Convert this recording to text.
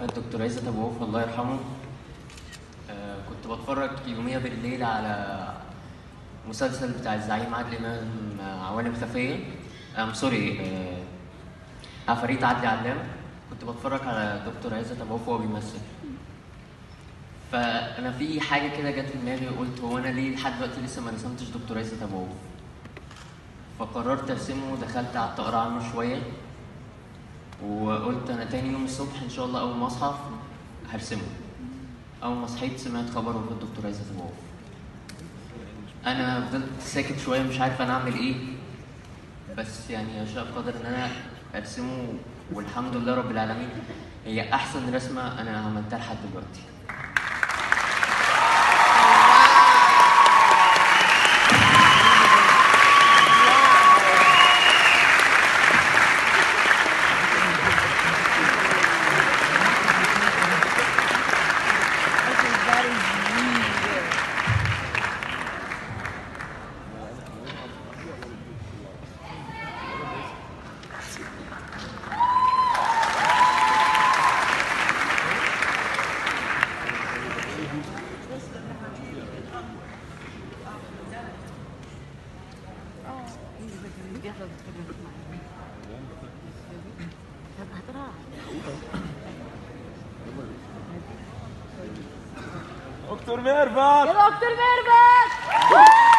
الدكتور عزت ابو عوف الله يرحمه. كنت بتفرج يوميا بالليل على مسلسل بتاع الزعيم عادل امام، عوالم خفيه. سوري، عفاريت عدلي علام. كنت بتفرج على الدكتور عزت ابو عوف وهو بيمثل. فانا في حاجه كده جت في دماغي وقلت هو انا ليه لحد دلوقتي لسه ما رسمتش دكتور عزت ابو عوف؟ فقررت ارسمه ودخلت قعدت اقرا عنه شويه، وقلت انا تاني يوم الصبح ان شاء الله اول ما اصحى هرسمه. اول ما صحيت سمعت خبر وفاه الدكتور عزت ابو عوف. انا فضلت ساكت شويه مش عارف انا اعمل ايه، بس يعني اشاء قدر ان انا ارسمه، والحمد لله رب العالمين هي احسن رسمه انا عملتها لحد دلوقتي. دكتور ميرفت. يا دكتور ميرفت.